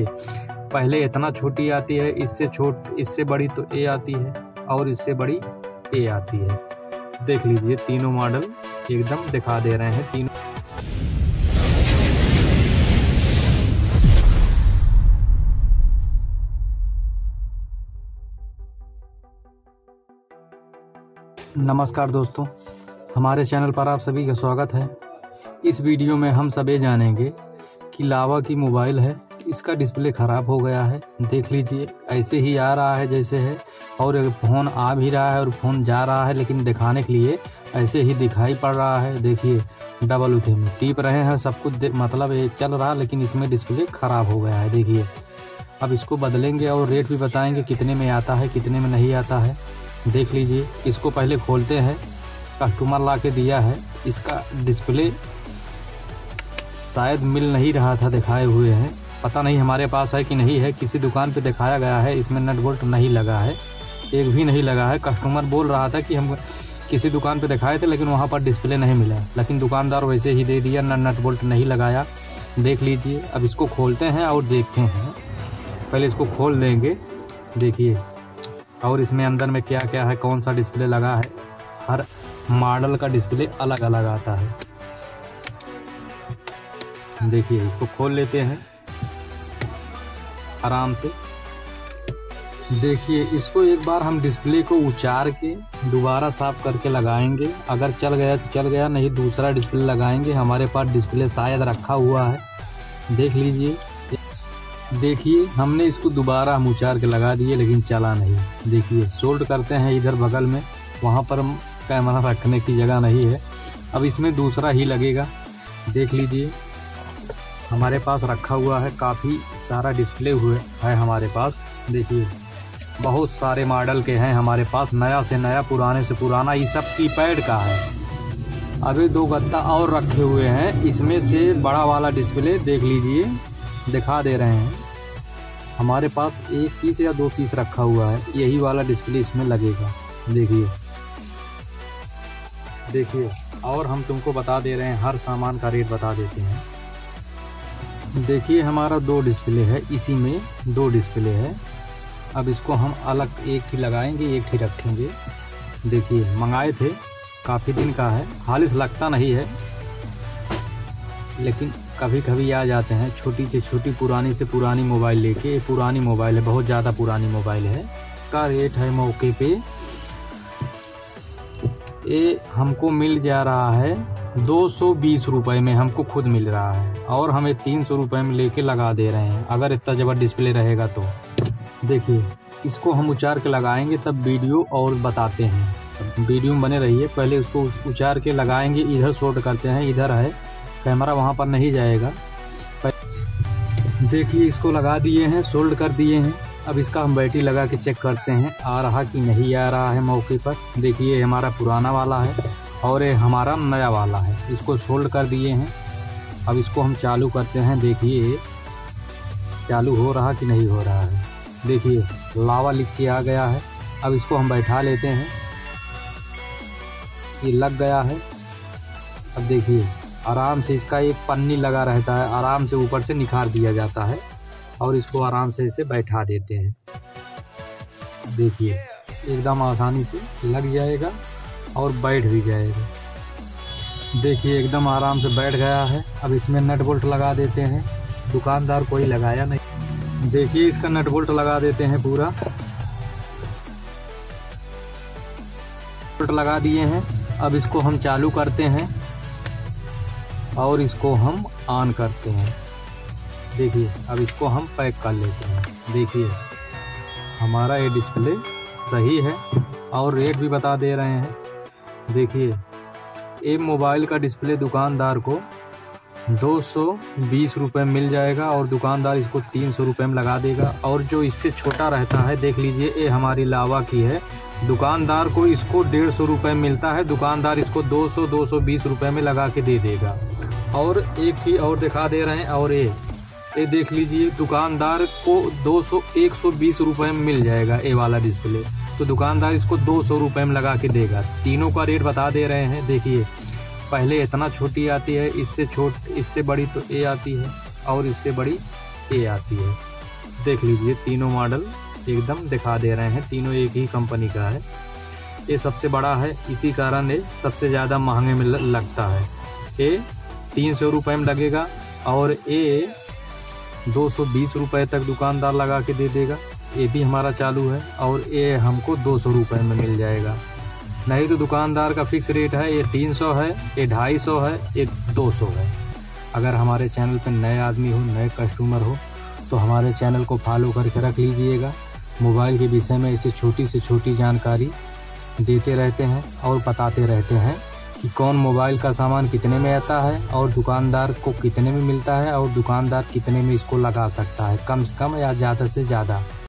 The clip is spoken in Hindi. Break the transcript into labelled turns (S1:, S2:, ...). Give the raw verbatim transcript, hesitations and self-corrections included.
S1: पहले इतना छोटी आती है, इससे छोट इससे बड़ी तो ए आती है और इससे बड़ी ए आती है। देख लीजिए तीनों मॉडल एकदम दिखा दे रहे हैं। तीनों नमस्कार दोस्तों, हमारे चैनल पर आप सभी का स्वागत है। इस वीडियो में हम सब ये जानेंगे कि लावा की मोबाइल है, इसका डिस्प्ले ख़राब हो गया है। देख लीजिए ऐसे ही आ रहा है जैसे है, और फ़ोन आ भी रहा है और फ़ोन जा रहा है, लेकिन दिखाने के लिए ऐसे ही दिखाई पड़ रहा है। देखिए डबल उथे में टीप रहे हैं, सब कुछ मतलब ये चल रहा, लेकिन इसमें डिस्प्ले ख़राब हो गया है। देखिए अब इसको बदलेंगे और रेट भी बताएँगे कितने में आता है कितने में नहीं आता है। देख लीजिए इसको पहले खोलते हैं, कस्टमर ला के दिया है। इसका डिस्प्ले शायद मिल नहीं रहा था, दिखाए हुए हैं, पता नहीं हमारे पास है कि नहीं है। किसी दुकान पे दिखाया गया है, इसमें नट बोल्ट नहीं लगा है, एक भी नहीं लगा है। कस्टमर बोल रहा था कि हम किसी दुकान पे दिखाए थे लेकिन वहाँ पर डिस्प्ले नहीं मिला, लेकिन दुकानदार वैसे ही दे दिया, नट बोल्ट नहीं लगाया। देख लीजिए अब इसको खोलते हैं और देखते हैं। पहले इसको खोल देंगे, देखिए, और इसमें अंदर में क्या क्या है, कौन सा डिस्प्ले लगा है। हर मॉडल का डिस्प्ले अलग अलग आता है। देखिए इसको खोल लेते हैं आराम से। देखिए इसको एक बार हम डिस्प्ले को उचार के दोबारा साफ करके लगाएंगे। अगर चल गया तो चल गया, नहीं दूसरा डिस्प्ले लगाएंगे। हमारे पास डिस्प्ले शायद रखा हुआ है, देख लीजिए। देखिए हमने इसको दोबारा हम उचार के लगा दिए, लेकिन चला नहीं। देखिए सोल्ड करते हैं इधर बगल में, वहाँ पर कैमरा रखने की जगह नहीं है। अब इसमें दूसरा ही लगेगा। देख लीजिए हमारे पास रखा हुआ है, काफ़ी सारा डिस्प्ले हुए है हमारे पास। देखिए बहुत सारे मॉडल के हैं हमारे पास, नया से नया, पुराने से पुराना। ये सब कीपैड का है। अभी दो गत्ता और रखे हुए हैं, इसमें से बड़ा वाला डिस्प्ले देख लीजिए दिखा दे रहे हैं। हमारे पास एक पीस या दो पीस रखा हुआ है, यही वाला डिस्प्ले इसमें लगेगा। देखिए देखिए और हम तुमको बता दे रहे हैं, हर सामान का रेट बता देते हैं। देखिए हमारा दो डिस्प्ले है, इसी में दो डिस्प्ले है। अब इसको हम अलग एक ही लगाएंगे, एक ही रखेंगे। देखिए मंगाए थे, काफ़ी दिन का है, हालिस लगता नहीं है, लेकिन कभी कभी आ जाते हैं। छोटी से छोटी पुरानी से पुरानी मोबाइल लेके, ये पुरानी मोबाइल है, बहुत ज़्यादा पुरानी मोबाइल है। का रेट है मौके पे ये हमको मिल जा रहा है दो सौ बीस रुपये में, हमको खुद मिल रहा है, और हमें तीन सौ रुपये में लेके लगा दे रहे हैं, अगर इतना जबरदस्त डिस्प्ले रहेगा तो। देखिए इसको हम उचार के लगाएंगे तब वीडियो और बताते हैं। वीडियो में बने रहिए। पहले उसको उचार के लगाएंगे, इधर शॉर्ट करते हैं, इधर है कैमरा, वहाँ पर नहीं जाएगा। देखिए इसको लगा दिए हैं, सोल्ड कर दिए हैं। अब इसका हम बैटरी लगा के चेक करते हैं, आ रहा कि नहीं आ रहा है मौके पर। देखिए हमारा पुराना वाला है और ये हमारा नया वाला है, इसको सोल्ड कर दिए हैं। अब इसको हम चालू करते हैं, देखिए चालू हो रहा कि नहीं हो रहा है। देखिए लावा लिख के आ गया है। अब इसको हम बैठा लेते हैं, ये लग गया है। अब देखिए आराम से इसका एक पन्नी लगा रहता है, आराम से ऊपर से निखार दिया जाता है और इसको आराम से इसे बैठा देते हैं। देखिए एकदम आसानी से लग जाएगा और बैठ भी जाएगा। देखिए एकदम आराम से बैठ गया है। अब इसमें नट बोल्ट लगा देते हैं, दुकानदार कोई लगाया नहीं। देखिए इसका नट बोल्ट लगा देते हैं, पूरा बोल्ट लगा दिए हैं। अब इसको हम चालू करते हैं और इसको हम ऑन करते हैं। देखिए अब इसको हम पैक कर लेते हैं। देखिए हमारा ये डिस्प्ले सही है और रेट भी बता दे रहे हैं। देखिए ये मोबाइल का डिस्प्ले दुकानदार को दो सौ बीस रुपये मिल जाएगा और दुकानदार इसको तीन सौ रुपये में लगा देगा। और जो इससे छोटा रहता है, देख लीजिए ये हमारी लावा की है, दुकानदार को इसको डेढ़ सौ रुपये मिलता है, दुकानदार इसको दो सौ दो सौ बीस रुपये में लगा के दे देगा। और एक चीज़ और दिखा दे रहे हैं, और ये ये देख लीजिए दुकानदार को दो सौ एक सौ बीस रुपये में मिल जाएगा ये वाला डिस्प्ले, तो दुकानदार इसको दो सौ रुपये में लगा के देगा। तीनों का रेट बता दे रहे हैं। देखिए पहले इतना छोटी आती है, इससे छोट इससे बड़ी तो ए आती है और इससे बड़ी ए आती है। देख लीजिए, तीनों मॉडल एकदम दिखा दे रहे हैं, तीनों एक ही कंपनी का है। ये सबसे बड़ा है, इसी कारण ये सबसे ज़्यादा महंगे में लगता है। ये तीन सौ रुपये में लगेगा और ये दो सौ बीस रुपये तक दुकानदार लगा के दे देगा। ये भी हमारा चालू है और ये हमको दो सौ रुपये में मिल जाएगा। नहीं तो दुकानदार का फिक्स रेट है, ये तीन सौ है, ये ढाई सौ है, ये दो सौ है। अगर हमारे चैनल पर नए आदमी हो, नए कस्टमर हो, तो हमारे चैनल को फॉलो करके रख लीजिएगा। मोबाइल के विषय में इसे छोटी से छोटी जानकारी देते रहते हैं और बताते रहते हैं कि कौन मोबाइल का सामान कितने में आता है और दुकानदार को कितने में मिलता है और दुकानदार कितने में इसको लगा सकता है, कम से कम या ज़्यादा से ज़्यादा।